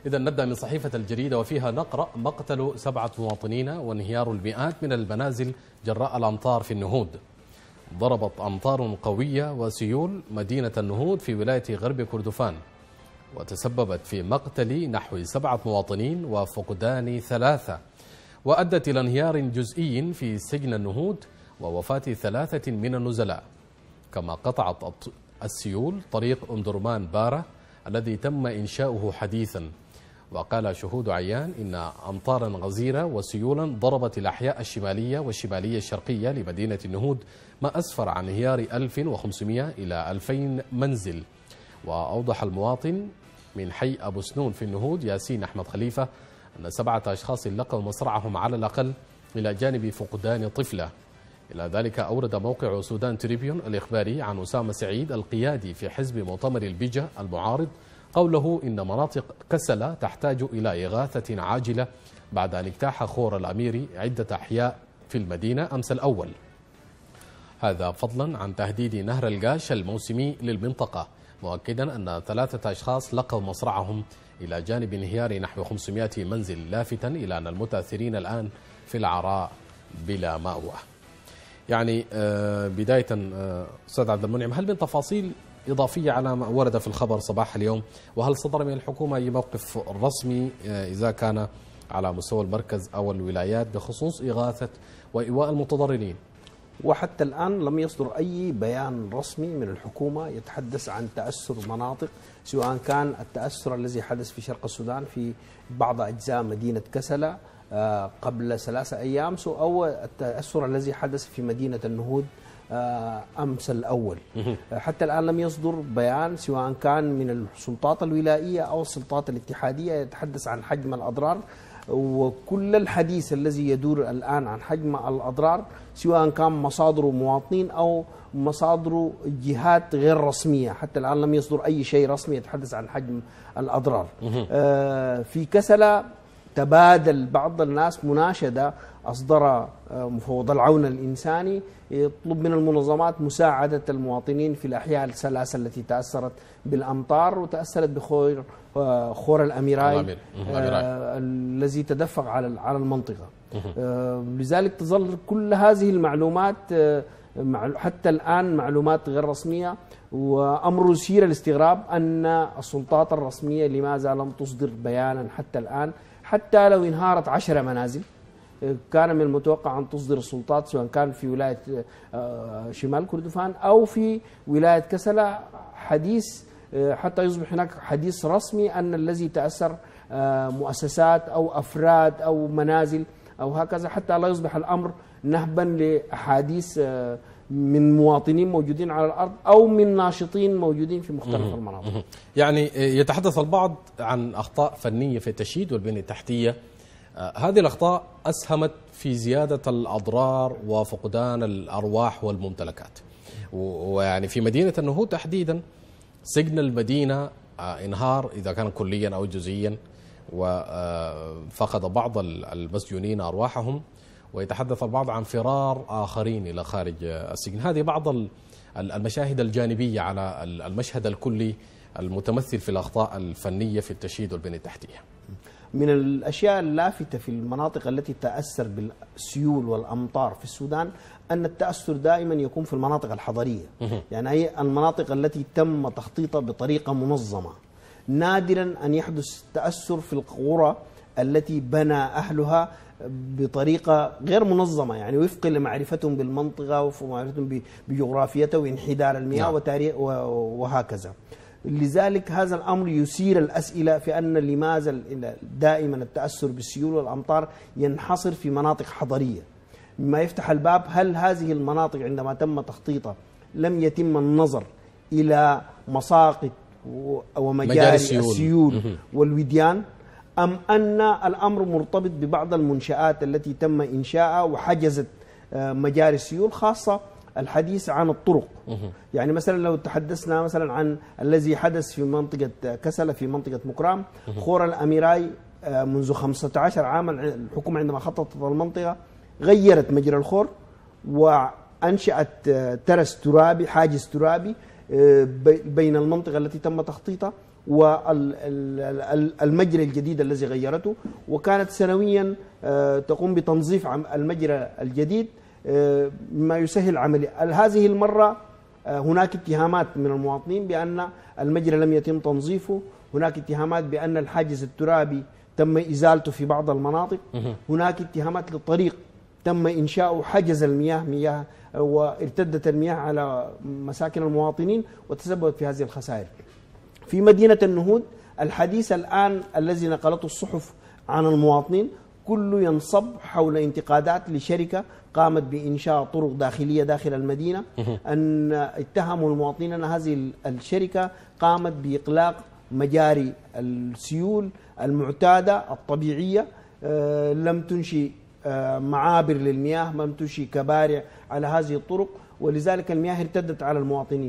إذا نبدأ من صحيفة الجريدة وفيها نقرأ: مقتل 7 مواطنين وانهيار المئات من المنازل جراء الأمطار في النهود. ضربت أمطار قوية وسيول مدينة النهود في ولاية غرب كردفان، وتسببت في مقتل نحو 7 مواطنين وفقدان 3، وأدت إلى انهيار جزئي في سجن النهود ووفاة 3 من النزلاء. كما قطعت السيول طريق أم درمان بارة الذي تم إنشاؤه حديثا. وقال شهود عيان إن أمطارا غزيرة وسيولا ضربت الأحياء الشمالية والشمالية الشرقية لمدينة النهود، ما أسفر عن انهيار 1500 إلى 2000 منزل. وأوضح المواطن من حي أبو سنون في النهود ياسين أحمد خليفة أن 7 أشخاص لقوا مصرعهم على الأقل، إلى جانب فقدان طفلة. إلى ذلك أورد موقع سودان تريبيون الإخباري عن أسامة سعيد القيادي في حزب مؤتمر البجة المعارض قوله إن مناطق كسلة تحتاج إلى إغاثة عاجلة بعد أن اجتاح خور الأميري عدة أحياء في المدينة أمس الأول. هذا فضلا عن تهديد نهر القاش الموسمي للمنطقة، مؤكدا أن 3 أشخاص لقوا مصرعهم إلى جانب انهيار نحو 500 منزل، لافتا إلى أن المتأثرين الآن في العراء بلا مأوى. يعني بداية أستاذ عبد المنعم، هل من تفاصيل إضافية على ما ورد في الخبر صباح اليوم؟ وهل صدر من الحكومة أي موقف رسمي إذا كان على مستوى المركز أو الولايات بخصوص إغاثة وإيواء المتضررين؟ وحتى الآن لم يصدر أي بيان رسمي من الحكومة يتحدث عن تأثر مناطق، سواء كان التأثر الذي حدث في شرق السودان في بعض أجزاء مدينة كسلة قبل 3 أيام، أو التأثر الذي حدث في مدينة النهود أمس الأول. حتى الآن لم يصدر بيان سواء كان من السلطات الولائية أو السلطات الاتحادية يتحدث عن حجم الأضرار. وكل الحديث الذي يدور الآن عن حجم الأضرار سواء كان مصادره مواطنين أو مصادره جهات غير رسمية، حتى الآن لم يصدر أي شيء رسمي يتحدث عن حجم الأضرار. في كسلة تبادل بعض الناس مناشدة أصدر مفوض العون الإنساني يطلب من المنظمات مساعدة المواطنين في الأحياء ال3 التي تأثرت بالأمطار وتأثرت بخور الأميراي الذي تدفق على المنطقة. لذلك تظل كل هذه المعلومات حتى الآن معلومات غير رسمية، وأمر يثير الاستغراب أن السلطات الرسمية لماذا لم تصدر بيانا حتى الآن. حتى لو انهارت 10 منازل كان من المتوقع أن تصدر السلطات سواء كان في ولاية شمال كردفان أو في ولاية كسلة حديث، حتى يصبح هناك حديث رسمي أن الذي تأثر مؤسسات أو أفراد أو منازل أو هكذا، حتى لا يصبح الأمر نهبا لأحاديث من مواطنين موجودين على الأرض أو من ناشطين موجودين في مختلف المناطق. يعني يتحدث البعض عن أخطاء فنية في التشييد والبنية التحتية. هذه الأخطاء أسهمت في زيادة الأضرار وفقدان الأرواح والممتلكات. ويعني في مدينة النهود تحديدا سجن المدينة انهار إذا كان كليا أو جزئيا، وفقد بعض المسجونين أرواحهم، ويتحدث البعض عن فرار آخرين إلى خارج السجن. هذه بعض المشاهد الجانبية على المشهد الكلي المتمثل في الأخطاء الفنية في التشييد والبنية التحتية. من الأشياء اللافتة في المناطق التي تأثر بالسيول والأمطار في السودان أن التأثر دائما يكون في المناطق الحضرية، يعني هي المناطق التي تم تخطيطها بطريقة منظمة. نادرا أن يحدث تأثر في القرى التي بنى أهلها بطريقة غير منظمة، يعني وفق لمعرفتهم بالمنطقة ومعرفتهم بجغرافيتها وانحدار المياه وتاريخ وهكذا. لذلك هذا الأمر يثير الأسئلة في أن لماذا دائما التأثر بالسيول والأمطار ينحصر في مناطق حضرية، مما يفتح الباب هل هذه المناطق عندما تم تخطيطها لم يتم النظر إلى مساقط ومجاري السيول والوديان، أم أن الأمر مرتبط ببعض المنشآت التي تم إنشاءها وحجزت مجاري السيول، خاصة الحديث عن الطرق. يعني مثلا لو تحدثنا مثلا عن الذي حدث في منطقة كسلة في منطقة مكرام، خور الأميراي منذ 15 عاما الحكومة عندما خططت المنطقة غيرت مجرى الخور وأنشأت ترس ترابي، حاجز ترابي بين المنطقة التي تم تخطيطها والمجرى الجديد الذي غيرته، وكانت سنويا تقوم بتنظيف المجرى الجديد مما يسهل عملية. هذه المرة هناك اتهامات من المواطنين بأن المجرى لم يتم تنظيفه، هناك اتهامات بأن الحاجز الترابي تم إزالته في بعض المناطق، هناك اتهامات للطريق تم إنشاء حجز المياه وارتدت المياه على مساكن المواطنين وتسببت في هذه الخسائر. في مدينة النهود الحديث الآن الذي نقلته الصحف عن المواطنين كله ينصب حول انتقادات لشركة قامت بإنشاء طرق داخلية داخل المدينة، أن اتهموا المواطنين أن هذه الشركة قامت بإغلاق مجاري السيول المعتادة الطبيعية، لم تنشئ معابر للمياه، لم تنشئ كبارع على هذه الطرق، ولذلك المياه ارتدت على المواطنين.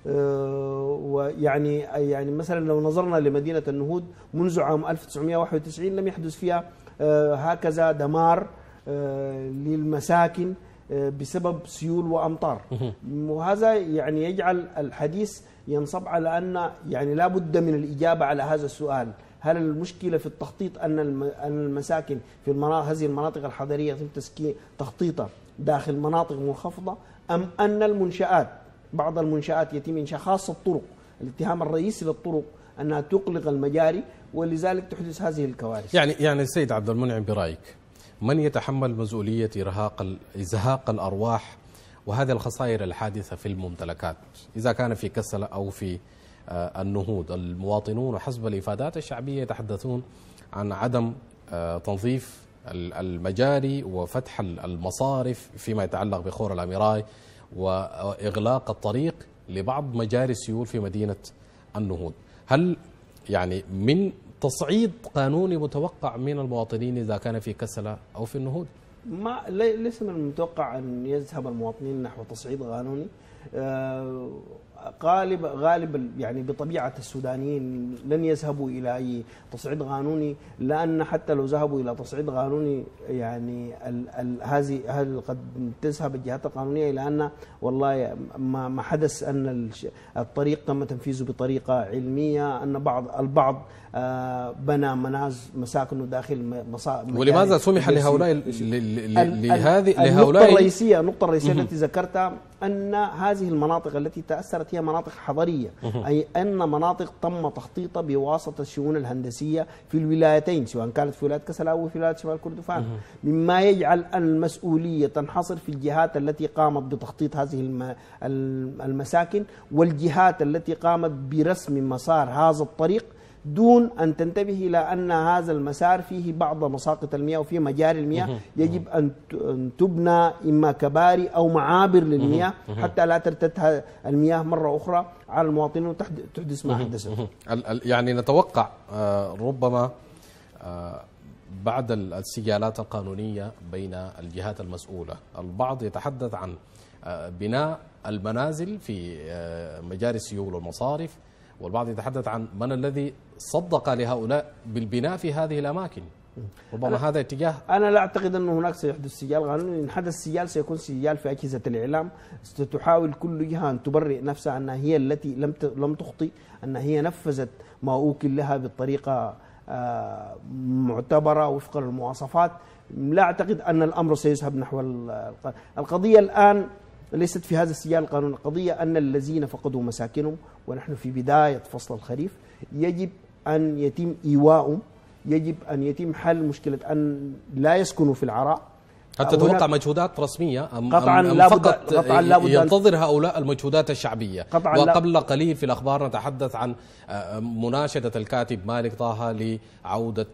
ويعني مثلا لو نظرنا لمدينة النهود منذ عام 1991 لم يحدث فيها هكذا دمار للمساكن بسبب سيول وأمطار، وهذا يعني يجعل الحديث ينصب على أن يعني لا بد من الإجابة على هذا السؤال: هل المشكلة في التخطيط أن المساكن في هذه المناطق الحضرية يتم تخطيطها داخل مناطق منخفضة، أم أن المنشآت بعض المنشآت يتم إنشاء خاصة الطرق؟ الاتهام الرئيسي للطرق أنها تغلق المجاري ولذلك تحدث هذه الكوارث. يعني السيد عبد المنعم، برأيك من يتحمل مسؤولية إزهاق الأرواح وهذه الخسائر الحادثة في الممتلكات إذا كان في كسلة أو في النهوض؟ المواطنون وحسب الإفادات الشعبية يتحدثون عن عدم تنظيف المجاري وفتح المصارف فيما يتعلق بخور الأميراي وإغلاق الطريق لبعض مجاري السيول في مدينة النهوض. هل يعني من تصعيد قانوني متوقع من المواطنين إذا كان في كسلة أو في النهوض؟ ليس من المتوقع أن يذهب المواطنين نحو تصعيد قانوني. غالب يعني بطبيعة السودانيين لن يذهبوا إلى أي تصعيد قانوني، لأن حتى لو ذهبوا إلى تصعيد قانوني يعني هذه قد تذهب الجهات القانونية إلى أن والله ما حدث أن الطريق تم تنفيذه بطريقة علمية، أن البعض بنى مساكنه داخل ولماذا سمح لهؤلاء النقطة الرئيسية التي ذكرتها أن هذه المناطق التي تأثرت هي مناطق حضرية، أي أن مناطق تم تخطيطها بواسطة الشؤون الهندسية في الولايتين، سواء كانت في ولاية كسلا أو في ولاية شمال كردفان، مما يجعل أن المسؤولية تنحصر في الجهات التي قامت بتخطيط هذه المساكن والجهات التي قامت برسم مسار هذا الطريق دون أن تنتبه إلى أن هذا المسار فيه بعض مساقط المياه وفيه مجاري المياه يجب أن تبنى إما كباري أو معابر للمياه حتى لا ترتد المياه مرة أخرى على المواطنين وتحدث ما حدث. يعني نتوقع ربما بعد السجالات القانونية بين الجهات المسؤولة البعض يتحدث عن بناء المنازل في مجاري السيول والمصارف، والبعض يتحدث عن من الذي صدق لهؤلاء بالبناء في هذه الأماكن. ربما هذا اتجاه. أنا لا أعتقد أنه هناك سيحدث سجال قانوني. إن حدث سجال سيكون سجال في أجهزة الإعلام، ستحاول كل جهة أن تبرئ نفسها أنها هي التي لم تخطئ، أنها هي نفذت ما أوكل لها بالطريقة معتبرة وفق المواصفات. لا أعتقد أن الأمر سيذهب نحو القضية الآن ليست في هذا السجال القانوني، القضية أن الذين فقدوا مساكنهم ونحن في بداية فصل الخريف يجب أن يتم إيواءهم، يجب أن يتم حل مشكلة أن لا يسكنوا في العراء. هل تتوقع مجهودات رسمية قطعا أم فقط ينتظر هؤلاء المجهودات الشعبية؟ وقبل قليل في الأخبار نتحدث عن مناشدة الكاتب مالك طه لعودة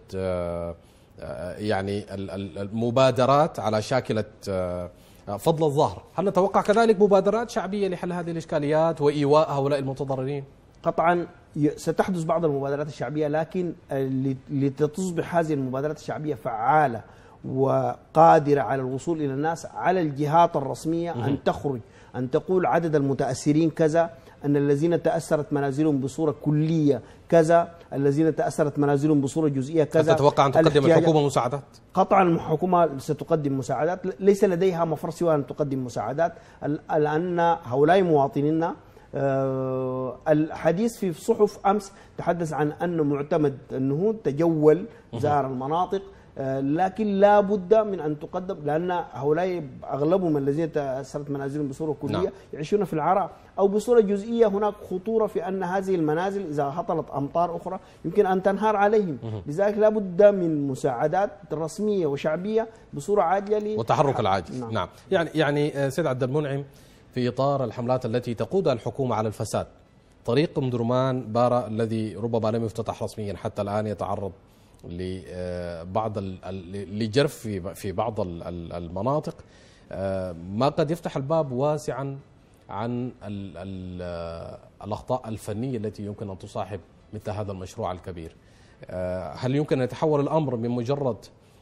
يعني المبادرات على شاكلة فضل الظهر. هل نتوقع كذلك مبادرات شعبية لحل هذه الإشكاليات وإيواء هؤلاء المتضررين؟ قطعا ستحدث بعض المبادرات الشعبية، لكن لتصبح هذه المبادرات الشعبية فعالة وقادرة على الوصول إلى الناس، على الجهات الرسمية أن تخرج أن تقول عدد المتأثرين كذا، أن الذين تأثرت منازلهم بصورة كلية كذا، الذين تأثرت منازلهم بصورة جزئية كذا. تتوقع أن تقدم الحكومة مساعدات؟ قطعا الحكومة ستقدم مساعدات، ليس لديها مفر سوى أن تقدم مساعدات، لأن هؤلاء مواطنينا الحديث في صحف أمس تحدث عن أن معتمد النهوض تجول زار المناطق، لكن لا بد من أن تقدم، لأن هؤلاء أغلبهم الذين تأثرت منازلهم بصورة كلية يعيشون في العراء أو بصورة جزئية. هناك خطورة في أن هذه المنازل إذا هطلت أمطار أخرى يمكن أن تنهار عليهم، لذلك لا بد من مساعدات رسمية وشعبية بصورة عاجلة وتحرك العاجز. نعم. يعني سيد عبد المنعم، في إطار الحملات التي تقودها الحكومة على الفساد، طريق أم درمان بارا الذي ربما لم يفتتح رسميا حتى الآن يتعرض لبعض لجرف في بعض المناطق، ما قد يفتح الباب واسعا عن الأخطاء الفنية التي يمكن أن تصاحب مثل هذا المشروع الكبير. هل يمكن أن يتحول الأمر من مجرد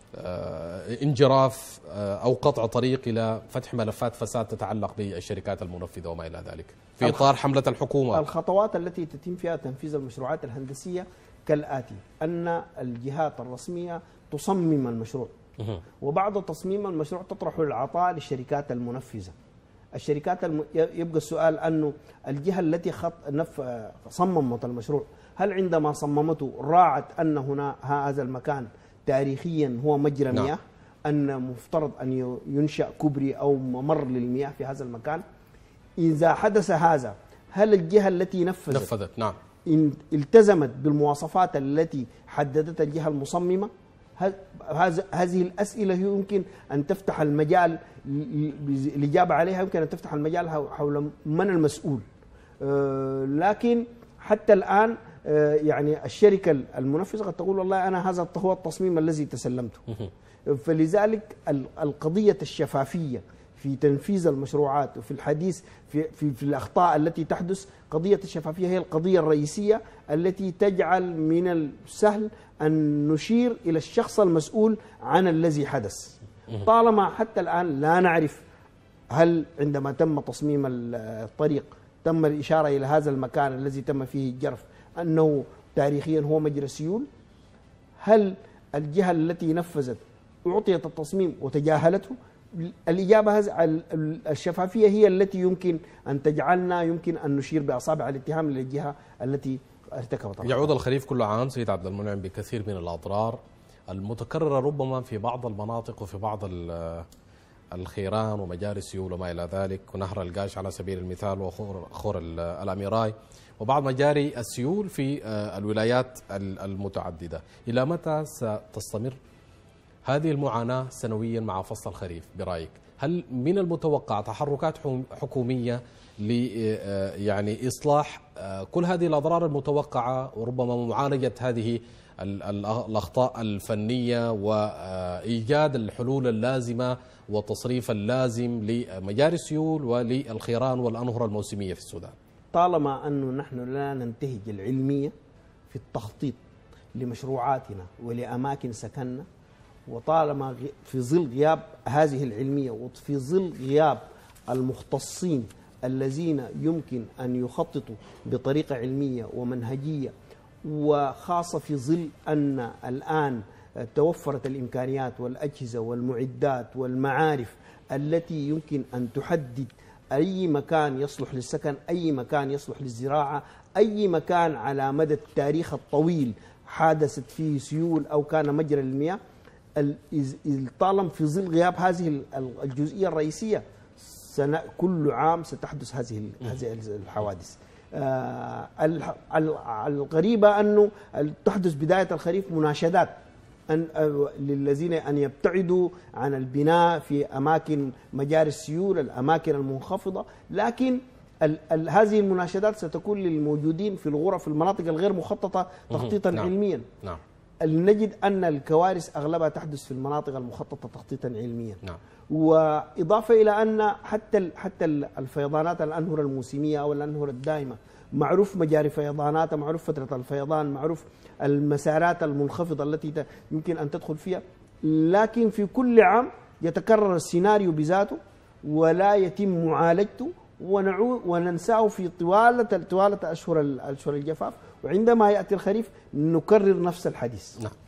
انجراف أو قطع طريق إلى فتح ملفات فساد تتعلق بالشركات المنفذة وما إلى ذلك في إطار حملة الحكومة؟ الخطوات التي تتم فيها تنفيذ المشروعات الهندسية كالآتي: أن الجهات الرسمية تصمم المشروع، وبعد تصميم المشروع تطرح العطاء للشركات المنفذة. الشركات يبقى السؤال أنه الجهة التي صممت المشروع هل عندما صممته راعت أن هنا هذا المكان تاريخيا هو مجرى مياه، أن مفترض أن ينشأ كوبري أو ممر للمياه في هذا المكان؟ إذا حدث هذا هل الجهة التي نفذت نعم التزمت بالمواصفات التي حددتها الجهة المصممة؟ هذه الأسئلة يمكن أن تفتح المجال، الإجابة عليها يمكن أن تفتح المجال حول من المسؤول. لكن حتى الآن يعني الشركة المنفذة قد تقول والله أنا هذا هو التصميم الذي تسلمته. فلذلك القضية الشفافية في تنفيذ المشروعات وفي الحديث في الأخطاء التي تحدث، قضية الشفافية هي القضية الرئيسية التي تجعل من السهل أن نشير إلى الشخص المسؤول عن الذي حدث. طالما حتى الآن لا نعرف هل عندما تم تصميم الطريق تم الإشارة إلى هذا المكان الذي تم فيه الجرف أنه تاريخيا هو مجرى سيول، هل الجهة التي نفذت أعطيت التصميم وتجاهلته؟ الإجابة الشفافية هي التي يمكن أن تجعلنا يمكن أن نشير بأصابع الاتهام للجهة التي ارتكبت. يعود الخريف كل عام سيد عبد المنعم بكثير من الأضرار المتكررة ربما في بعض المناطق وفي بعض الخيران ومجاري السيول وما إلى ذلك، ونهر القاش على سبيل المثال وخور الأميراي وبعض مجاري السيول في الولايات المتعددة. إلى متى ستستمر هذه المعاناة سنويا مع فصل الخريف برأيك؟ هل من المتوقع تحركات حكومية يعني إصلاح كل هذه الأضرار المتوقعة وربما معالجة هذه الأخطاء الفنية وإيجاد الحلول اللازمة والتصريف اللازم لمجاري السيول وللخيران والأنهر الموسمية في السودان؟ طالما أنه نحن لا ننتهج العلمية في التخطيط لمشروعاتنا ولأماكن سكننا، وطالما في ظل غياب هذه العلمية وفي ظل غياب المختصين الذين يمكن أن يخططوا بطريقة علمية ومنهجية، وخاصة في ظل أن الآن توفرت الإمكانيات والأجهزة والمعدات والمعارف التي يمكن أن تحدد أي مكان يصلح للسكن، أي مكان يصلح للزراعة، أي مكان على مدى التاريخ الطويل حادثت فيه سيول أو كان مجرى للمياه. طالما في ظل غياب هذه الجزئية الرئيسية كل عام ستحدث هذه الحوادث. الغريبة أنه تحدث بداية الخريف مناشدات للذين أن يبتعدوا عن البناء في أماكن مجاري السيول، الأماكن المنخفضة، لكن هذه المناشدات ستكون للموجودين في الغرف المناطق الغير مخططة تخطيطا علميا. نجد أن الكوارث أغلبها تحدث في المناطق المخططة تخطيطا علميا. وإضافة إلى أن حتى الفيضانات الأنهر الموسمية أو الأنهر الدائمة معروف مجاري فيضاناتها، معروف فترة الفيضان، معروف المسارات المنخفضة التي يمكن أن تدخل فيها، لكن في كل عام يتكرر السيناريو بذاته ولا يتم معالجته وننساه في طوالة أشهر الجفاف، وعندما يأتي الخريف نكرر نفس الحديث.